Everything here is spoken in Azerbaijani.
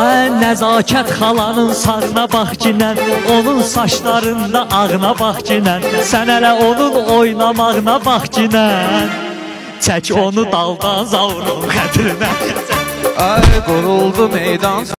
Ay nəzakət xalanın sağına bax ginən, onun saçlarında ağına bax ginən, sən hələ onun oynamağına bax ginən, çək onu daldan zavrun xətrinə. Ay quruldu meydan